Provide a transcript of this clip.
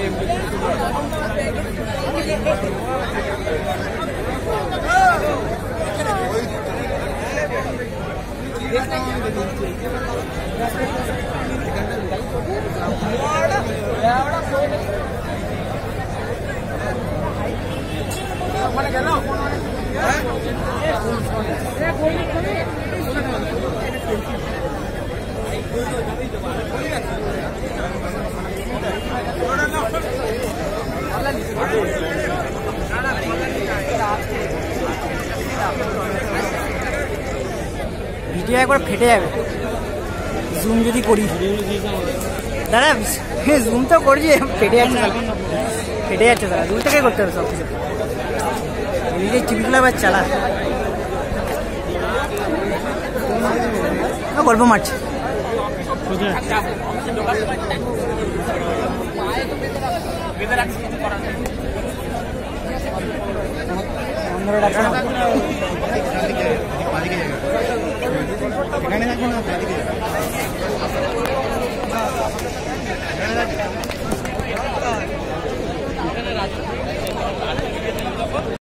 Video একবার ফেটে যাবে জুম যদি করি। দাদা জুম তো করছি, ফেটে যাচ্ছে দাদা। দূর থেকে করতে হবে সব কিছু। এদিকে টিভিগুলো আবার চালা গল্প মারছে। 15 টাকা